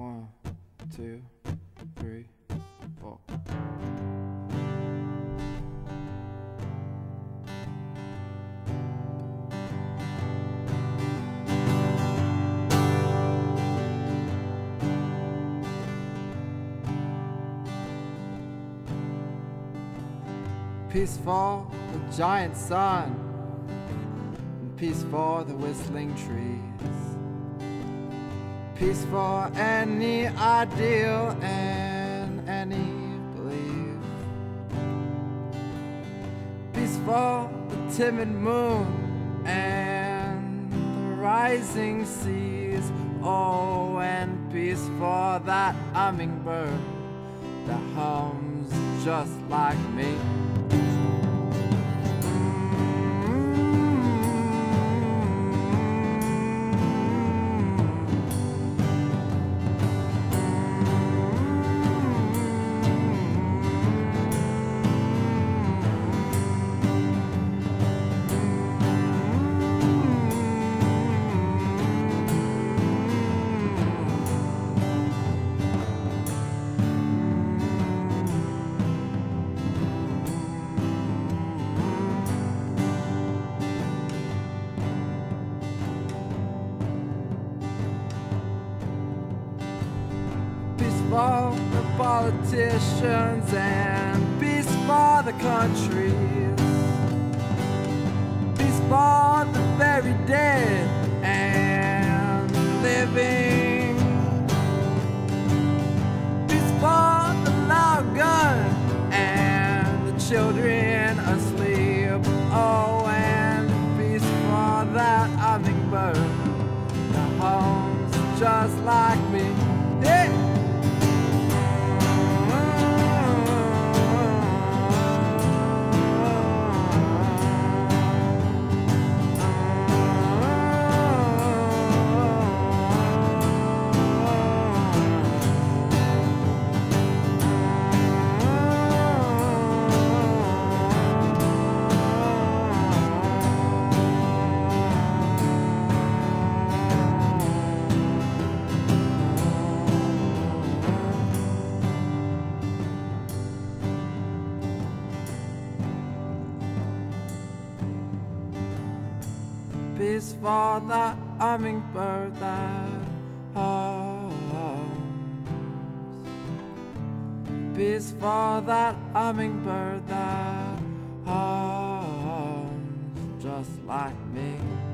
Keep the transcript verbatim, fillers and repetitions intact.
One, two, three, four. Peace for the giant sun, and peace for the whistling trees. Peace for any ideal and any belief. Peace for the timid moon and the rising seas. Oh, and peace for that hummingbird that hums just like me. For the politicians and peace for the countries. Peace for the very dead and living. Peace for the loud gun and the children asleep. Oh, and peace for that hummingbird that hums just like me. Yeah. Peace for that hummingbird that hums. Peace for that hummingbird that hums just like me.